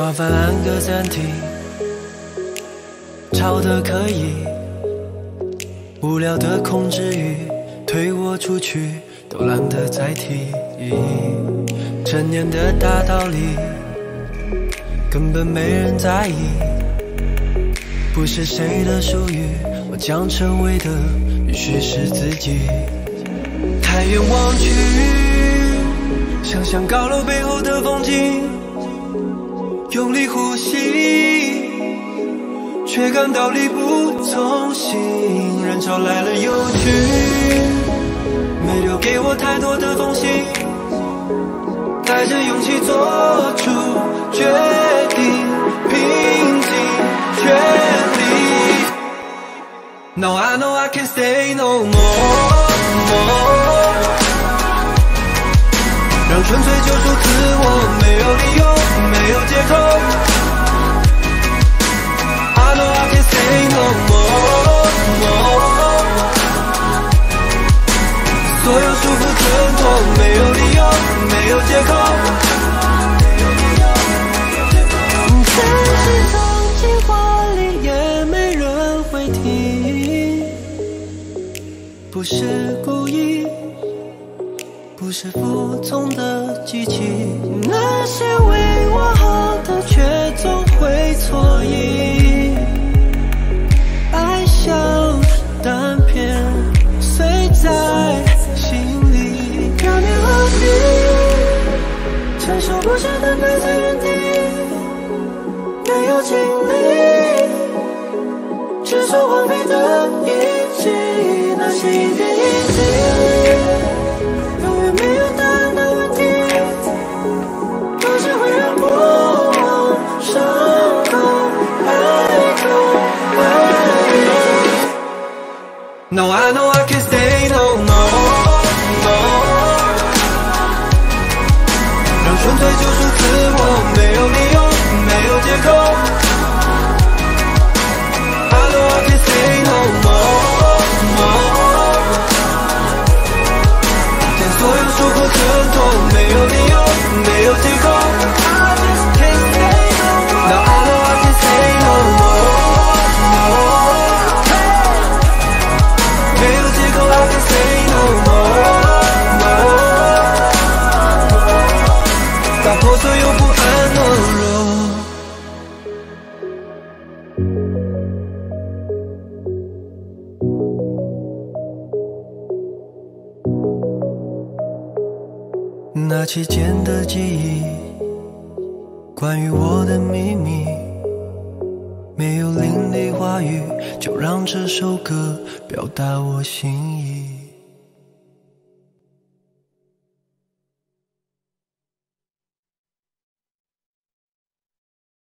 麻烦按个暂停，吵得可以，无聊的控制欲推我出去，都懒得再提。成年的大道理根本没人在意，不是谁的属于，我将成为的必须是自己。抬眼望去，想象高楼背后的风景，用力呼吸，却感到力不从心。人潮来了又去，没留给我太多的缝隙，带着勇气做出决定，拼尽全力。Now I know I can't stay no more，让纯粹救赎自我，没有理由，没有借口。I know I can't say no more， 所有束缚挣脱，没有理由，没有借口。在这场计划里也没人会听，不是故意，不是服从的机器，那些为我好的却总会错意。爱像单片碎在心里，表面和平，承受不下的摆在原地，没有经历，只说荒废的遗迹，那些一点一滴。没有答案的问题，都是会让过往伤口爱痛而已。Now I know I can't stay no more， 让纯粹救赎自我，没有理由，没有借口。I know I can't stay no more，所有束缚挣脱，没有理由，没有借口。Now I know I can't say no more， 没有借口 I can't say no more， 打破所有不安懦弱。那期间的记忆，关于我的秘密，没有淋漓话语，就让这首歌表达我心意。